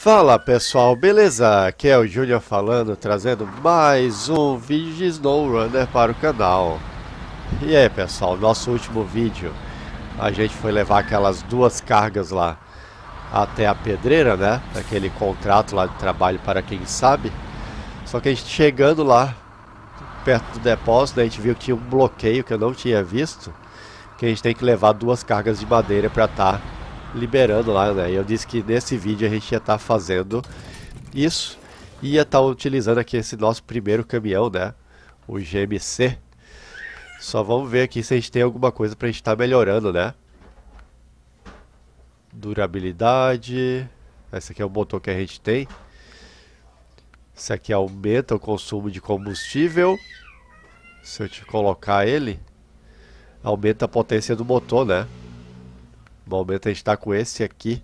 Fala pessoal, beleza? Aqui é o Júnior falando, trazendo mais um vídeo de SnowRunner para o canal. E aí pessoal, nosso último vídeo a gente foi levar aquelas duas cargas lá até a pedreira, né? Aquele contrato lá de trabalho para quem sabe. Só que a gente chegando lá perto do depósito, a gente viu que tinha um bloqueio que eu não tinha visto, que a gente tem que levar duas cargas de madeira para estar liberando lá, né? E eu disse que nesse vídeo a gente ia estar fazendo isso e ia estar utilizando aqui esse nosso primeiro caminhão, né? O GMC. Só vamos ver aqui se a gente tem alguma coisa pra gente estar melhorando, né? Durabilidade. Esse aqui é o motor que a gente tem. Esse aqui aumenta o consumo de combustível. Se eu te colocar ele, aumenta a potência do motor, né? No momento a gente está com esse aqui.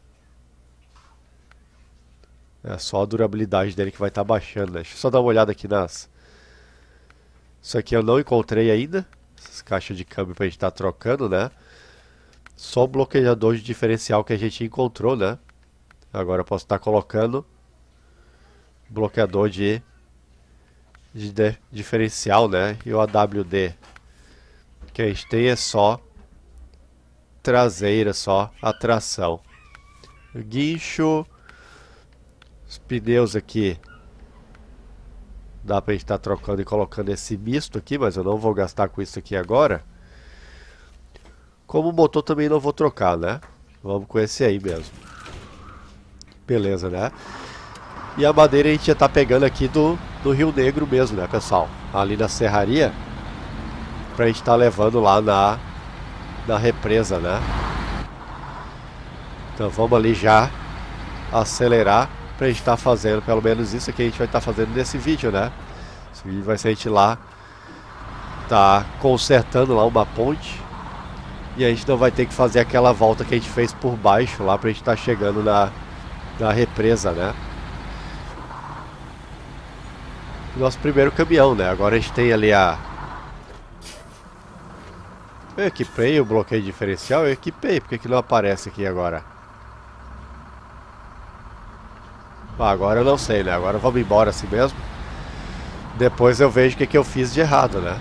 É só a durabilidade dele que vai estar baixando, né? Deixa eu só dar uma olhada aqui nas... Isso aqui eu não encontrei ainda. Essas caixas de câmbio para a gente estar trocando, né? Só o bloqueador de diferencial que a gente encontrou, né? Agora eu posso estar colocando bloqueador de diferencial, né? E o AWD que a gente tem é só traseira, só a tração. O guincho, os pneus aqui dá pra gente estar trocando e colocando esse misto aqui, mas eu não vou gastar com isso aqui agora. Como o motor também não vou trocar, né? Vamos com esse aí mesmo. Beleza, né? E a madeira a gente já tá pegando aqui do Rio Negro mesmo, né, pessoal? Ali na serraria, pra gente estar levando lá na represa, né? Então vamos ali já acelerar pra gente estar fazendo pelo menos isso aqui a gente vai estar fazendo nesse vídeo, né? Esse vídeo vai ser a gente lá tá consertando lá uma ponte e a gente não vai ter que fazer aquela volta que a gente fez por baixo lá pra gente estar chegando na represa, né? Nosso primeiro caminhão, né? Agora a gente tem ali a... Eu equipei o bloqueio diferencial, eu equipei, porque que não aparece aqui agora? Ah, agora eu não sei, né? Agora vamos embora assim mesmo. Depois eu vejo o que eu fiz de errado, né?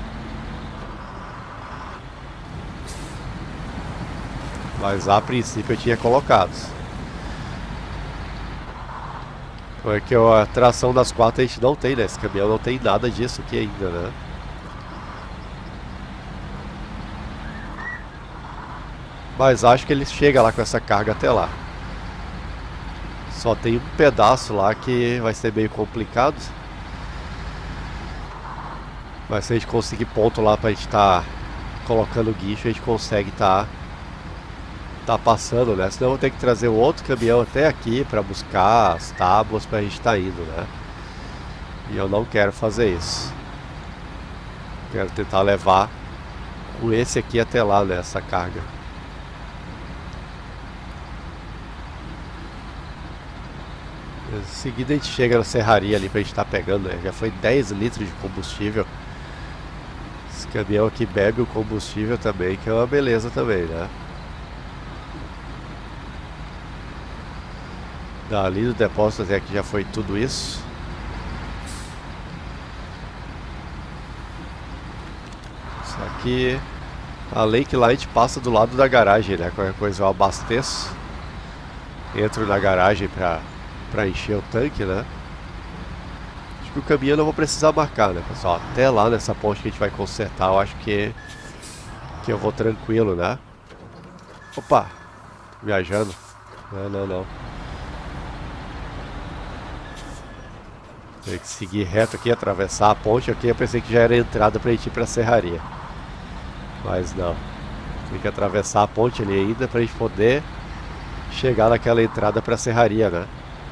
Mas a princípio eu tinha colocado. Porque a tração das quatro a gente não tem, né? Esse caminhão não tem nada disso aqui ainda, né? Mas acho que ele chega lá com essa carga até lá. Só tem um pedaço lá que vai ser meio complicado. Mas se a gente conseguir ponto lá pra gente estar colocando o guincho, a gente consegue tá passando, né? Senão eu vou ter que trazer um outro caminhão até aqui pra buscar as tábuas pra gente estar indo, né? E eu não quero fazer isso. Quero tentar levar com esse aqui até lá, né? Essa carga. Em seguida a gente chega na serraria ali pra gente estar pegando, né? Já foi 10 litros de combustível. Esse caminhão aqui bebe o combustível também, que é uma beleza também, né? Dali do depósito até aqui já foi tudo isso. Isso aqui... Além que lá a gente passa do lado da garagem, né? Qualquer coisa eu abasteço. Entro na garagem pra encher o tanque, né? Acho que o caminho eu não vou precisar marcar, né, pessoal? Até lá nessa ponte que a gente vai consertar, eu acho que eu vou tranquilo, né? Opa! Viajando. Não. Tem que seguir reto aqui, atravessar a ponte aqui. Eu pensei que já era a entrada pra gente ir pra serraria. Mas não. Tem que atravessar a ponte ali ainda pra gente poder chegar naquela entrada pra serraria, né?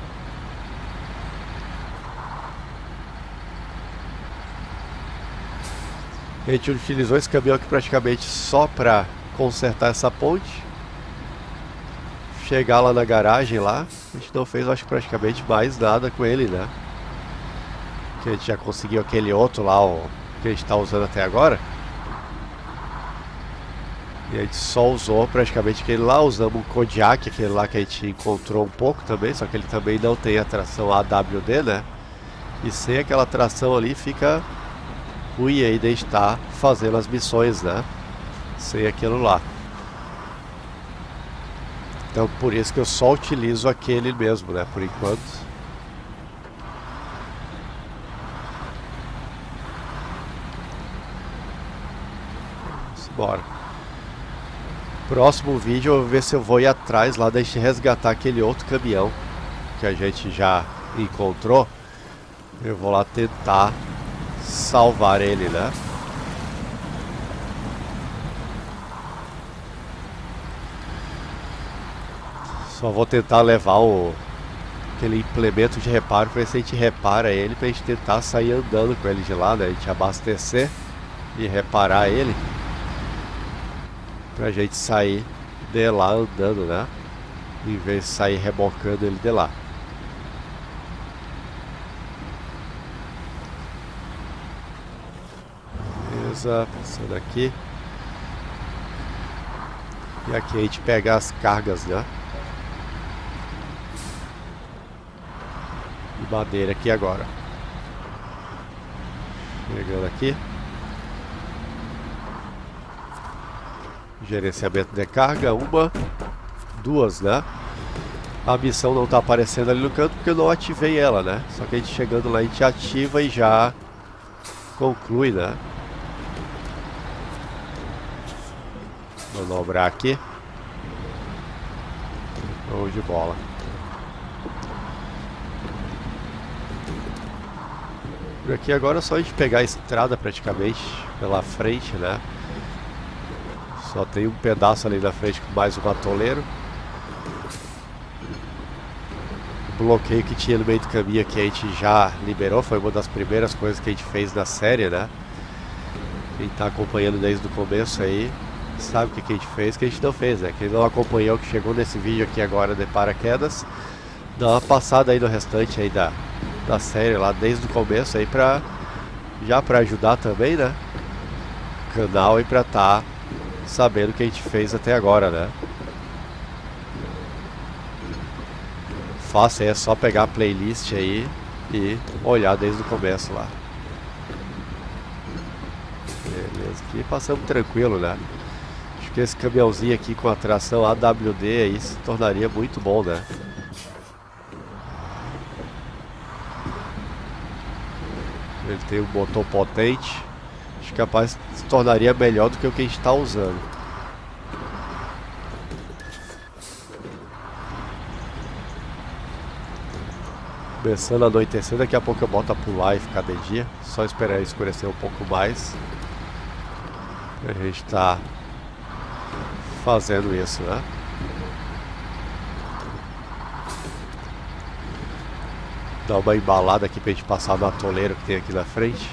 A gente utilizou esse caminhão aqui praticamente só para consertar essa ponte. Chegar lá na garagem lá, a gente não fez, acho que praticamente mais nada com ele, né? Que a gente já conseguiu aquele outro lá, o que a gente está usando até agora. E a gente só usou praticamente aquele lá, usamos o Kodiak, aquele lá que a gente encontrou um pouco também, só que ele também não tem a tração AWD, né? E sem aquela tração ali fica ruim aí de estar fazendo as missões, né? Sem aquilo lá. Então por isso que eu só utilizo aquele mesmo, né? Por enquanto. Bora. Próximo vídeo eu vou ver se eu vou ir atrás lá da gente resgatar aquele outro caminhão que a gente já encontrou. Eu vou lá tentar salvar ele, né? Só vou tentar levar aquele implemento de reparo para ver se a gente repara ele, pra gente tentar sair andando com ele de lá, né? A gente abastecer e reparar ele, pra gente sair de lá andando, né? Em vez de sair rebocando ele de lá. Beleza, passando aqui. E aqui a gente pega as cargas, né? De madeira aqui agora. Chegando aqui. Gerenciamento de carga, duas, né? A missão não está aparecendo ali no canto porque eu não ativei ela, né? Só que a gente chegando lá, a gente ativa e já conclui, né? Manobrar aqui. Show de bola. Por aqui agora é só a gente pegar a estrada praticamente pela frente, né? Só tem um pedaço ali na frente com mais um atoleiro. O bloqueio que tinha no meio do caminho aqui a gente já liberou. Foi uma das primeiras coisas que a gente fez na série, né? Quem tá acompanhando desde o começo aí sabe o que a gente fez, o que a gente não fez, né? Quem não acompanhou, que chegou nesse vídeo aqui agora de paraquedas, dá uma passada aí no restante aí da série lá desde o começo aí já pra ajudar também, né? O canal e pra tá sabendo o que a gente fez até agora, né? Fácil, é só pegar a playlist aí e olhar desde o começo lá. Beleza, aqui passamos tranquilo, né? Acho que esse caminhãozinho aqui com a tração AWD aí se tornaria muito bom, né? Ele tem um motor potente. Acho que capaz se tornaria melhor do que o que a gente está usando. Começando a anoitecer, daqui a pouco eu boto a pular e ficar de dia. Só esperar escurecer um pouco mais. A gente está fazendo isso, né? Dar uma embalada aqui pra gente passar no atoleiro que tem aqui na frente.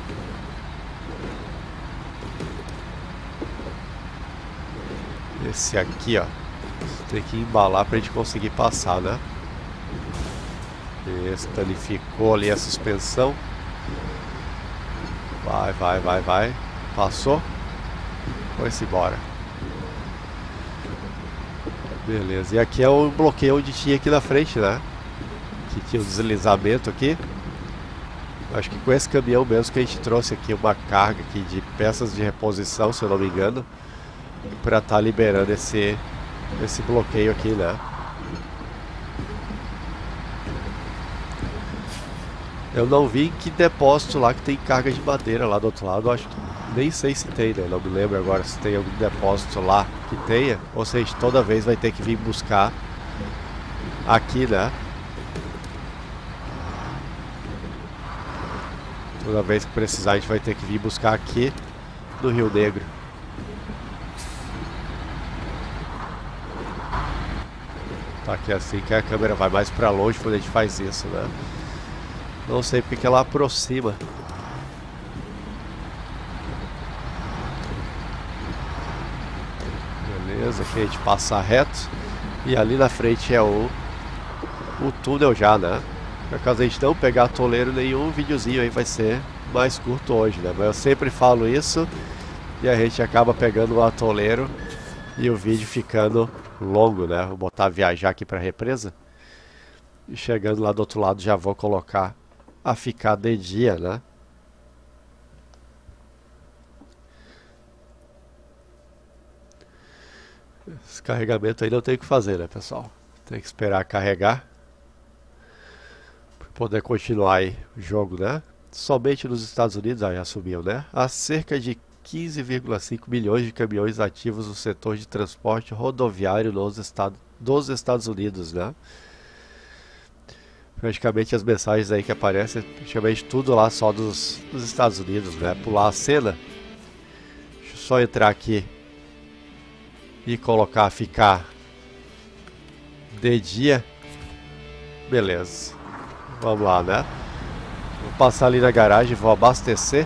Esse aqui, ó, tem que embalar pra gente conseguir passar, né? Estanificou ali a suspensão. Vai. Passou. Foi-se embora. Beleza, e aqui é o bloqueio onde tinha aqui na frente, né? Que tinha um deslizamento aqui. Acho que com esse caminhão mesmo que a gente trouxe aqui uma carga aqui de peças de reposição, se eu não me engano, para estar liberando esse bloqueio aqui, né? Eu não vi que depósito lá que tem carga de madeira lá do outro lado. Acho que nem sei se tem, né? Não me lembro agora se tem algum depósito lá que tenha. Ou seja, toda vez vai ter que vir buscar aqui, né? Toda vez que precisar a gente vai ter que vir buscar aqui no Rio Negro. Tá aqui assim que a câmera vai mais pra longe quando a gente faz isso, né? Não sei porque que ela aproxima. Beleza, aqui a gente passa reto. E ali na frente é o túnel já, né? Por caso a gente não pegar atoleiro nenhum, o videozinho aí vai ser mais curto hoje, né? Mas eu sempre falo isso e a gente acaba pegando o atoleiro E o vídeo ficando longo, né? Vou botar viajar aqui para a represa. E chegando lá do outro lado já vou colocar a ficar de dia, né? Esse carregamento aí não tem o que fazer, né, pessoal? Tem que esperar carregar para poder continuar aí o jogo, né? Somente nos Estados Unidos, já subiu, né? Há cerca de 15,5 milhões de caminhões ativos no setor de transporte rodoviário dos Estados Unidos, né? Praticamente as mensagens aí que aparecem, praticamente tudo lá só dos Estados Unidos, né? Pular a cena. Deixa eu só entrar aqui e colocar ficar de dia. Beleza. Vamos lá, né? Vou passar ali na garagem, vou abastecer.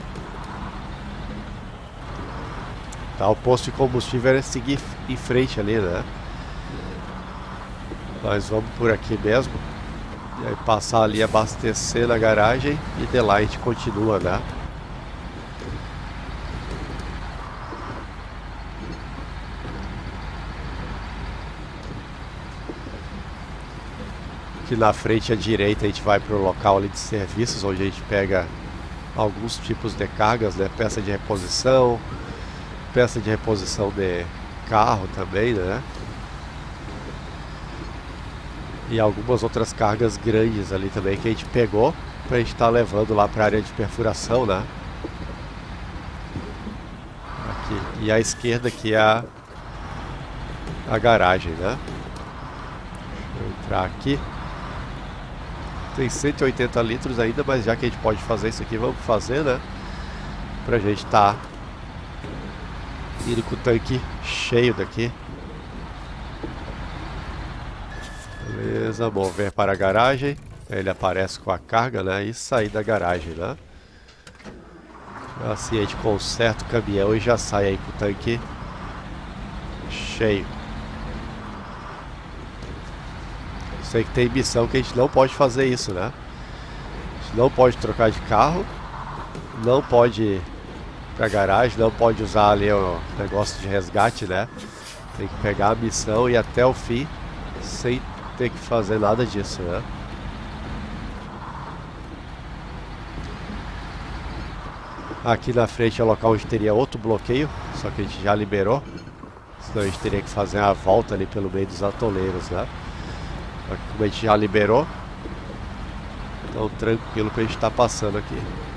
Tá, o posto de combustível é seguir em frente ali, né? Nós vamos por aqui mesmo. E aí passar ali, abastecer na garagem e de lá a gente continua, né? Aqui na frente à direita a gente vai para o local ali de serviços, onde a gente pega alguns tipos de cargas, né? Peça de reposição de carro também, né? E algumas outras cargas grandes ali também que a gente pegou para a gente estar levando lá para a área de perfuração, né? Aqui. E à esquerda aqui é a garagem, né? Deixa eu entrar aqui. Tem 180 litros ainda, mas já que a gente pode fazer isso aqui, vamos fazer, né? Pra gente estar indo com o tanque cheio daqui. Beleza, mover para a garagem. Aí ele aparece com a carga, né? E sair da garagem, né? Assim a gente conserta o caminhão e já sai aí com o tanque cheio. Sei que tem missão que a gente não pode fazer isso, né? A gente não pode trocar de carro, não pode ir pra garagem, não pode usar ali o negócio de resgate, né? Tem que pegar a missão e ir até o fim sem ter que fazer nada disso, né? Aqui na frente é o local onde teria outro bloqueio, só que a gente já liberou. Senão a gente teria que fazer a volta ali pelo meio dos atoleiros, né? Como a gente já liberou, então tranquilo que a gente está passando aqui.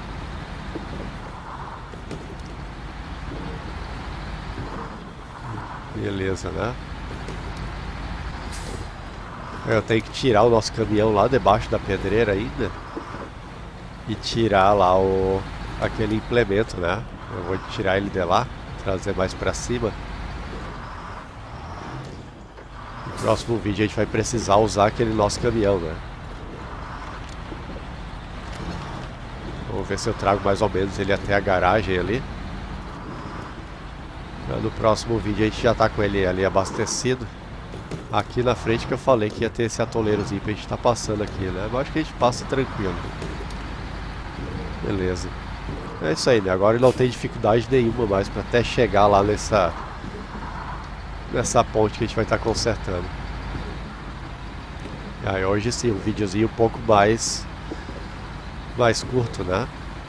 Beleza, né? Eu tenho que tirar o nosso caminhão lá debaixo da pedreira ainda e tirar lá aquele implemento, né? Eu vou tirar ele de lá, trazer mais para cima. No próximo vídeo a gente vai precisar usar aquele nosso caminhão, né? Vou ver se eu trago mais ou menos ele até a garagem ali. No próximo vídeo a gente já tá com ele ali abastecido. Aqui na frente que eu falei que ia ter esse atoleirozinho pra gente estar passando aqui, né? Mas acho que a gente passa tranquilo. Beleza. É isso aí, né? Agora não tem dificuldade nenhuma mais pra até chegar lá nessa ponte que a gente vai estar consertando. E aí hoje sim, um videozinho um pouco mais curto, né?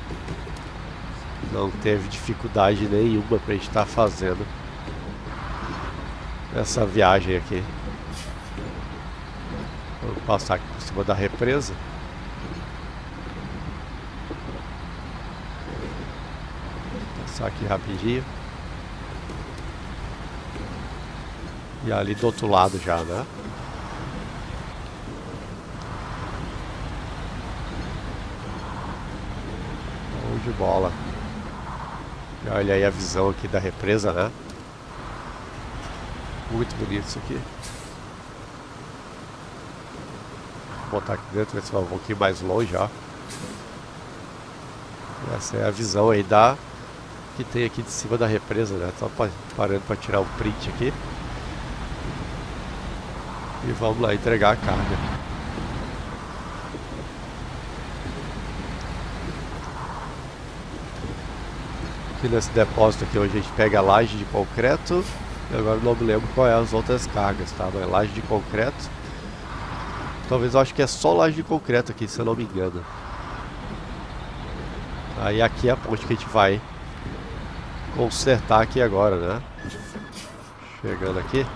Não teve dificuldade nenhuma pra gente estar fazendo essa viagem aqui. Vamos passar aqui por cima da represa. Passar aqui rapidinho. E ali do outro lado já, né? Show de bola. E olha aí a visão aqui da represa, né? Muito bonito isso aqui. Vou botar aqui dentro, ver se vai um pouquinho mais longe, ó. Essa é a visão aí que tem aqui de cima da represa, né? Só parando para tirar o print aqui. E vamos lá entregar a carga. Aqui nesse depósito aqui onde a gente pega a laje de concreto E agora não me lembro qual é as outras cargas, tá? Mas laje de concreto. Talvez eu acho que é só laje de concreto aqui, se eu não me engano. Aí aqui é a ponte que a gente vai consertar aqui agora, né? Chegando aqui.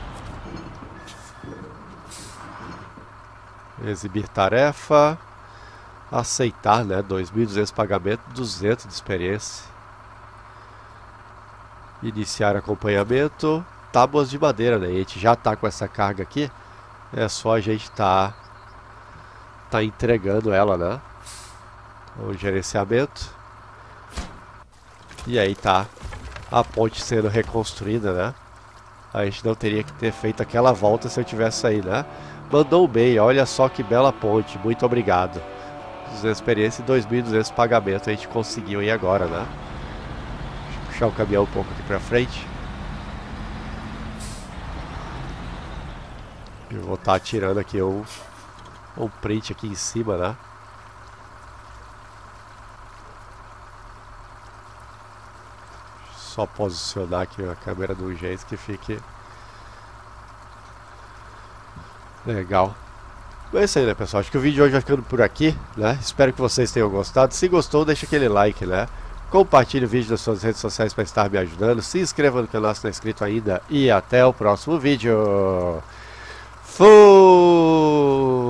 Exibir tarefa. Aceitar, né? 2.200 pagamento, 200 de experiência. Iniciar acompanhamento. Tábuas de madeira, né? A gente já tá com essa carga aqui. É só a gente tá entregando ela, né? O gerenciamento. E aí tá a ponte sendo reconstruída, né? A gente não teria que ter feito aquela volta se eu tivesse aí, né? Mandou bem, olha só que bela ponte, muito obrigado. 200 experiência e 2.200 pagamento a gente conseguiu aí agora, né? Deixa eu puxar o caminhão um pouco aqui pra frente. Eu vou estar tirando aqui um print aqui em cima, né? Só posicionar aqui a câmera de um jeito que fique legal. É isso aí, né, pessoal? Acho que o vídeo de hoje vai ficando por aqui, né? Espero que vocês tenham gostado. Se gostou, deixa aquele like, né? Compartilhe o vídeo nas suas redes sociais para estar me ajudando. Se inscreva no canal se não é inscrito ainda. E até o próximo vídeo. Fui!